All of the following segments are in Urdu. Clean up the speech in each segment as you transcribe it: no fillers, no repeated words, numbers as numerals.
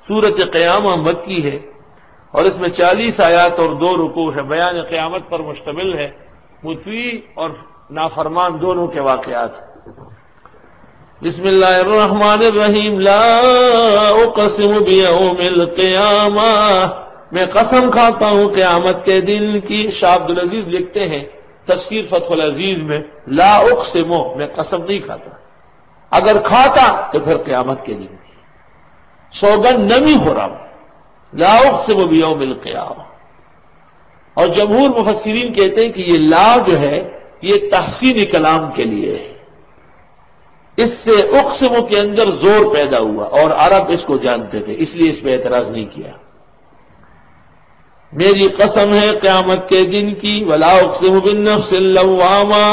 سورۃ قیامہ مکی ہے اور اس میں 40 آیات اور 2 رکوع ہے، بیان قیامت پر مشتمل ہے، مطیع اور نافرمان دونوں کے واقعات۔ بسم اللہ الرحمن الرحیم، لا اقسم بیوم القیامہ، میں قسم کھاتا ہوں قیامت کے دن کی۔ شاہ عبدالعزیز لکھتے ہیں تفسیر فتح العزیز میں، لا اقسم، میں قسم نہیں کھاتا، اگر کھاتا تو پھر قیامت کے دن کی سوگند نہیں ہو رہا ہوں، لا اقسم بیوم القیامہ۔ اور جمہور مفسرین کہتے ہیں کہ یہ لا جو ہے یہ تحسین کلام کے لیے ہے، اس سے اقسم کے اندر زور پیدا ہوا اور عرب اس کو جانتے تھے، اس لیے اس پہ اعتراض نہیں کیا۔ میری قسم ہے قیامت کے دن کی، ولا اقسم بالنفس اللوامہ،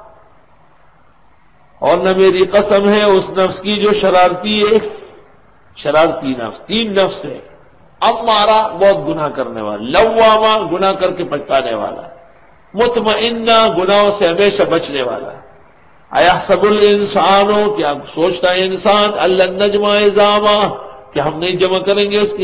اور نہ میری قسم ہے اس نفس کی جو شرارتی ہے، شرارتی نفس، 3 نفس ہے، امارہ بہت گناہ کرنے والا، لوامہ گناہ کر کے پچھتانے والا، مطمئنہ گناہوں سے ہمیشہ بچنے والا۔ ایحسب الانسان، کیا سوچتا ہے انسان، الن نجمع عظامہ، کہ ہم نہیں جمع کریں گے اس کی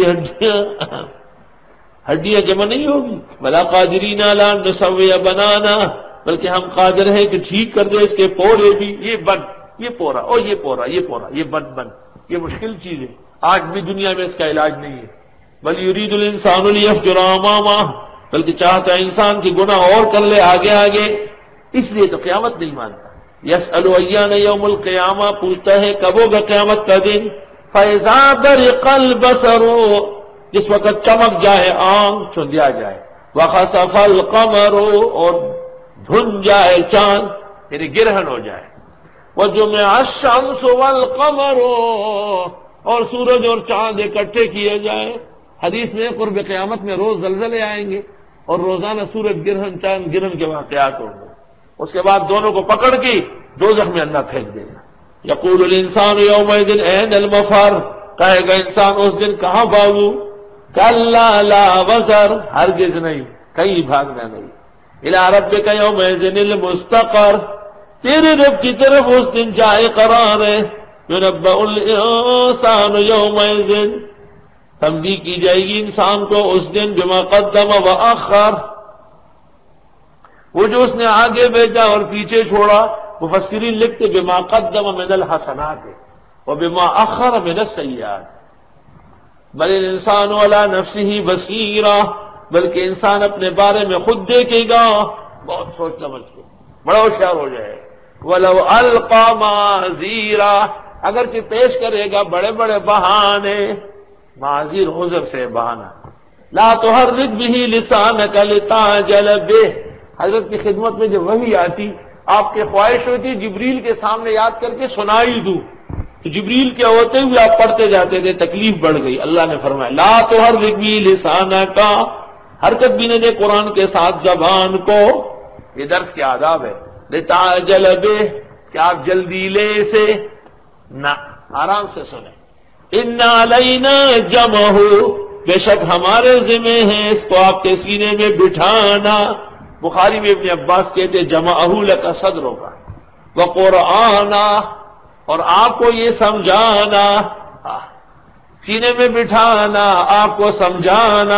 ہڈیاں جمع نہیں ہوگی، بلا قادرین علی ان نسوی بنانا، بلکہ ہم قادر ہیں کہ ٹھیک کر دیں اس کے پورے بھی، یہ بن، یہ پورا، اور یہ پورا، یہ پورا، یہ بن، یہ مشکل چیز ہے، آج بھی دنیا میں اس کا علاج نہیں ہے۔ بل یرید الانسان لیفجر امامہ، بلکہ چاہتا ہے انسان کی گناہ اور کر لے آگے آگے، اس لیے تو قیامت نہیں مانتا۔ یسأل ایان یوم القیامہ، پوچھتا ہے کب ہوگا قیامت کا دن، فاذا برق البصر، جس وقت چمک جائے آنکھ، چندیا جائے، وخسف القمر، اور دھن جائے چاند، یعنی گرہن ہو جائے، وجمع الشمس والقمر، اور سورج اور چاند اکٹھے کیے جائے۔ حدیث میں قرب قیامت میں روز زلزلے آئیں گے اور روزانہ سورج گرہن چاند گرہن کے واقعات ہوں گے، اس کے بعد دونوں کو پکڑ کے دوزخ میں اللہ پھینک دے گا۔ یقول الانسان یومئذ این المفر، کہے گا انسان اس دن کہاں بھاگوں، کلا لا وزر، ہرگز نہیں، کہیں بھاگنا نہیں، الی ربک یومئذ المستقر، تیرے رب کی طرف اس دن جائے قرار ہے۔ ينبأ الانسان یومئذ، تنبیہ کی جائے گی انسان کو اس دن بما قدم واخر، وہ جو اس نے آگے بھیجا اور پیچھے چھوڑا۔ مفسرین لکھتے بما قدم من الحسنات وبما اخر من السیئات، بل الانسان علی نفسہ بصیرہ، بلکہ انسان اپنے بارے میں خود دیکھے گا، بہت سوچ سمجھ کے بڑا ہوشیار ہو جائے۔ ولو القی معاذیرا، اگرچہ پیش کرے گا بڑے بڑے بہانے، معاذیر عذر سے بہانہ، لا تحرک بہ لسانک لتعجل بہ، حضرت کی خدمت میں جب وحی آتی، آپ کی خواہش ہوتی جبریل کے سامنے یاد کر کے سنائی دوں، تو جبریل کے ہوتے ہوئے آپ پڑھتے جاتے تھے، تکلیف بڑھ گئی۔ اللہ نے فرمایا لا تحرک بہ لسانک، حرکت بھی نہ دے قرآن کے ساتھ زبان کو، یہ درس کے آداب ہے۔ لتعجل بہ، کہ آپ جلدی لے سے نہ، آرام سے سنیں۔ ان علینا جمعہ، بے شک ہمارے ذمہ ہیں اس کو آپ کے سینے میں بٹھانا۔ بخاری میں ابن عباس کہتے جمعہ لک صدرک وقرآنا، اور آپ کو یہ سمجھانا، سینے میں بٹھانا، آپ کو سمجھانا۔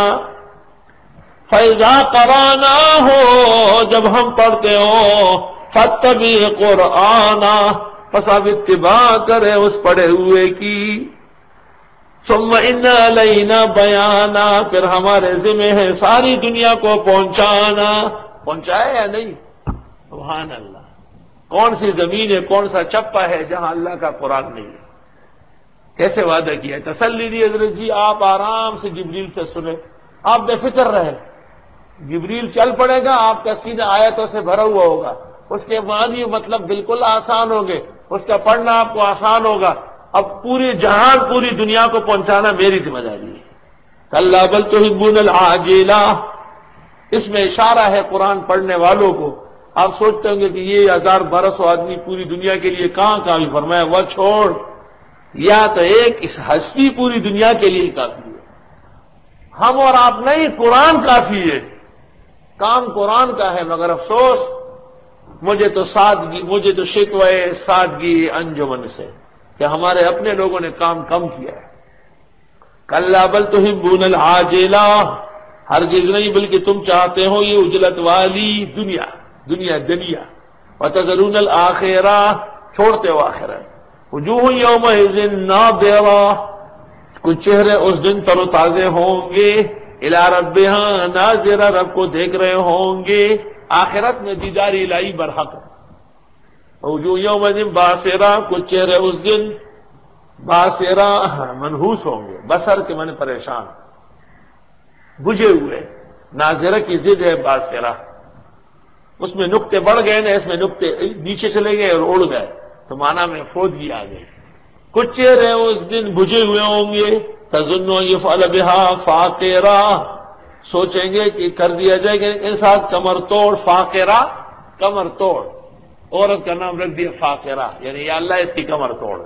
فَإِذَا قَرَأْنَاهُ، جب ہم پڑھتے ہو، فَاتَّبِعْ قُرْآنَهُ، پس آپ اتباع کریں اس پڑھے ہوئے کی۔ ثُمَّ إِنَّ عَلَيْنَا بَيَانًا، پھر ہمارے ذمہ ہے ساری دنیا کو پہنچانا۔ پہنچائے یا نہیں؟ سبحان اللہ، کون سی زمین ہے، کون سا چپا ہے جہاں اللہ کا قرآن نہیں ہے؟ کیسے وعدہ کیا ہے، تسلی دی حضرت جی، آپ آرام سے جبریل سے سنیں، آپ بے فکر رہے، جبریل چل پڑے گا، آپ کا سینہ آیتوں سے بھرا ہوا ہوگا، اس کے معنی مطلب بالکل آسان ہوگے، اس کا پڑھنا آپ کو آسان ہوگا۔ اب پوری جہان، پوری دنیا کو پہنچانا میری ذمہ داری ہے۔ کلا بل تحبون العاجلہ، اس میں اشارہ ہے قرآن پڑھنے والوں کو۔ آپ سوچتے ہوں گے کہ یہ 1200 آدمی پوری دنیا کے لیے کہاں کافی، فرمایا وہ چھوڑ، یا تو ایک اس ہستی پوری دنیا کے لیے کافی ہے، ہم اور آپ نہیں، قرآن کافی ہے۔ کام قرآن کا ہے، مگر افسوس مجھے تو شکوہ سادگی انجمن سے کہ ہمارے اپنے لوگوں نے کام کم کیا ہے۔ کلا بل تحبون العاجلہ، ہرگز نہیں بلکہ تم چاہتے ہو یہ اجلت والی دنیا وتذرون الآخرہ، چھوڑتے ہو آخرت۔ وجوہ یومئذ ناظرہ، کچھ چہرے اس دن تر و تازے ہوں گے، الی ربہا ناظرہ، رب کو دیکھ رہے ہوں گے۔ آخرت میں دیدار الہی برحق ہے۔ وجوہ یومئذ باسرہ، کچھ چہرے اس دن باسرہ منحوس ہوں گے، بصر کے معنی پریشان، بجھے ہوئے۔ ناظرہ کی ضد ہے باسرہ، اس میں نقطے بڑھ گئے نا، اس میں نقطے نیچے چلے گئے اور اڑ گئے تو معنی میں فوتگی آ گئی۔ کچھ چہرے اس دن بجھے ہوئے ہوں گے، تظن ان یفعل بہا فاقرہ، سوچیں گے کہ کر دیا جائے گا ان ساتھ کمر توڑ۔ فاقرہ کمر توڑ، عورت کا نام رکھ دیا فاقرہ، یعنی یا اللہ اس کی کمر توڑ،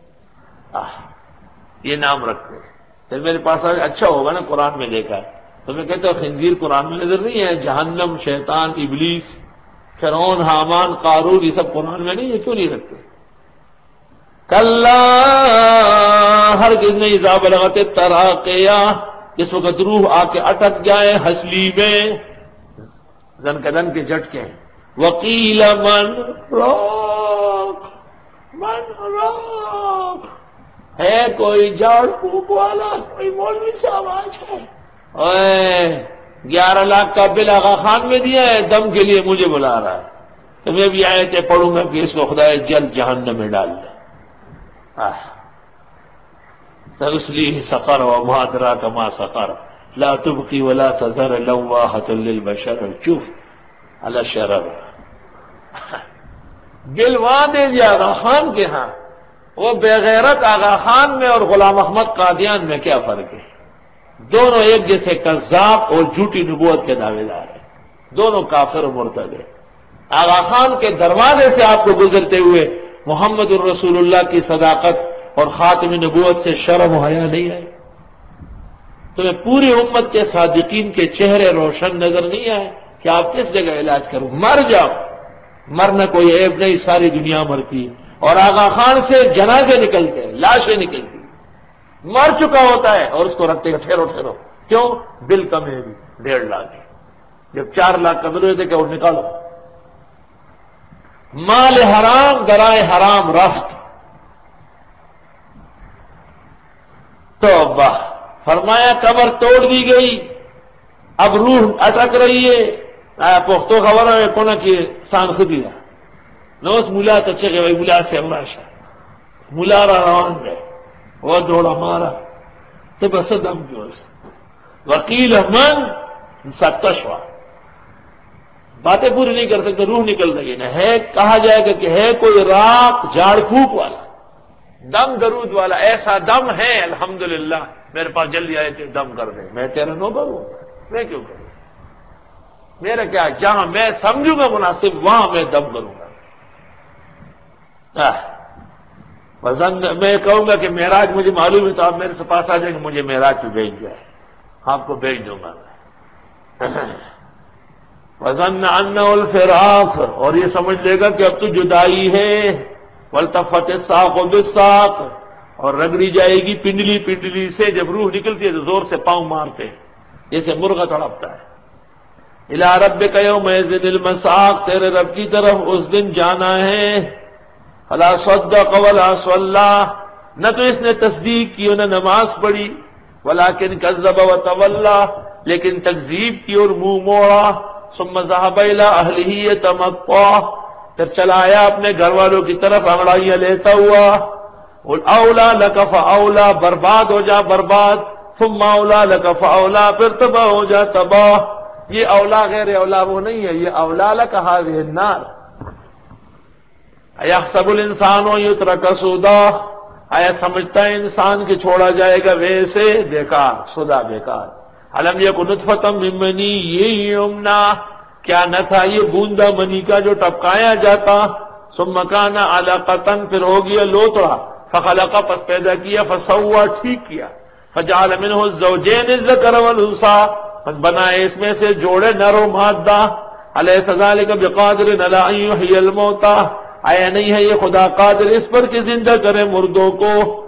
یہ نام رکھتے۔ پھر میرے پاس اچھا ہوگا نا، قرآن میں دیکھا ہے تو میں کہتا ہوں خنزیر قرآن میں نظر نہیں ہے، جہنم، شیطان، ابلیس، فرعون، حامان، قارون، یہ سب قرآن میں نہیں ہے، کیوں نہیں رکھتے؟ کلا ہرگز نہیں، اذا بلغت التراقیہ، اس وقت روح آ کے اٹک جائے ہسلی میں، زن کدن کے جھٹکے ہیں۔ وقیل من راق، من راق، ہے کوئی جھاڑ پھونک والا، کوئی مولوی صاحب آج ہے؟ 11 لاکھ کا بل آغا خان میں دیا ہے، دم کے لیے مجھے بلا رہا ہے، تو میں بھی آیتیں پڑھوں گا کہ اس کو خدا جلد جہنم میں ڈال دے۔ سأصليه سقر وما أدراك ما سقر لا تبقي ولا تذر لواحة للبشر، چوف على الشرر۔ بل وہاں دے دیا آغا خان کے ہاں، وہ بے غیرت آغا خان میں اور غلام احمد قادیان میں کیا فرق ہے؟ دونوں ایک جیسے کذاب اور جھوٹی نبوت کے دعوے دار ہیں، دونوں کافر و مرتد ہیں۔ آغا خان کے دروازے سے آپ کو گزرتے ہوئے محمد الرسول اللہ کی صداقت اور خاتم نبوت سے شرم و حیا نہیں آئے؟ تمہیں پوری امت کے صادقین کے چہرے روشن نظر نہیں آئے کہ آپ کس جگہ علاج کرو؟ مر جاؤ، مرنا کوئی عیب نہیں، ساری دنیا مرتی، اور آغا خان سے جنازے نکلتے ہیں، لاشیں نکلتی، مر چکا ہوتا ہے اور اس کو رکھتے ہیں ٹھہرو ٹھہرو، کیوں؟ بل کم ہے بھی 1.5 لاکھ، جب 4 لاکھ کا بل ہوتے کہ وہ نکالو۔ مال حرام، درائے حرام رفت، توبہ۔ فرمایا کمر توڑ دی گئی، اب روح اٹک رہی ہے۔ پختو خبر ہے کونا کی سان خودی دا نوس ملا تچے گئے بھائی، ملا سے امراشا ملا را روان گئے، وہ دوڑا مارا تو بس دم کیوں سے وکیل من ستشوا، باتیں پوری نہیں کر سکتے، روح نکل رہی ہے۔ ہے کہا جائے گا کہ ہے کوئی راق، جھاڑ پھونک والا، دم درود والا، ایسا دم ہے الحمدللہ، میرے پاس جلدی آئے کہ دم کر دے، میں تیرا نو کروں، میں کیوں کروں؟ میرا کیا، جہاں میں سمجھوں گا مناسب وہاں میں دم کروں گا۔ میں کہوں گا کہ معراج مجھے معلوم ہے تو آپ میرے سے پاس آ جائیں گے، مجھے معراج پہ بھیج جائے، آپ کو بھیج دوں گا۔ وَظَنَّ أَنَّهُ الْفِرَاقُ، اور یہ سمجھ لے گا کہ اب تو جدائی ہے۔ وَالْتَفَّتِ السَّاقُ بِالسَّاقِ، اور رگڑی جائے گی پنڈلی پنڈلی سے، جب روح نکلتی ہے تو زور سے پاؤں مارتے ہیں جیسے مرغا تڑپتا ہے۔ إِلَىٰ رَبِّكَ يَوْمَئِذٍ الْمَسَاقُ، تیرے رب کی طرف اس دن جانا ہے۔ فَلَا صَدَّقَ وَلَا صَلَّىٰ، نہ تو اس نے تصدیق کی نہ نماز پڑھی، وَلَٰكِنْ كَذَّبَ وَتَوَلَّىٰ، لیکن تکذیب کی اور منہ موڑا۔ ثم ذهب الى اهله يتمطى، پھر چلا آیا اپنے گھر والوں کی طرف انگڑائیاں لیتا ہوا۔ اولا لك فاولا، برباد ہو جا برباد۔ ثم اولا لك فاولا، پھر تباہ ہو جا تباہ۔ یہ اولا غیر اولا وہ نہیں ہے، یہ اولا لك هذه النار۔ ايحسب الانسان يترك سدى، آیا سمجھتا ہے انسان کہ چھوڑا جائے گا ویسے بیکار، سدا بیکار۔ علم یکن نطفۃ من منی یمنا، کیا نہ تھا یہ بوندا منی کا جو ٹپکایا جاتا۔ ثم کان علقۃ، پھر ہو گیا لوتڑا، فخلق، پس پیدا کیا، فسوا، ٹھیک کیا، فجعل منہ الزوجین الذکر والانثى، پس بنائے اس میں سے جوڑے نر و مادہ۔ الیس ذلک بقادر علی ان یحیی الموتى، آیا نہیں ہے یہ خدا قادر اس پر کہ زندہ کرے مردوں کو۔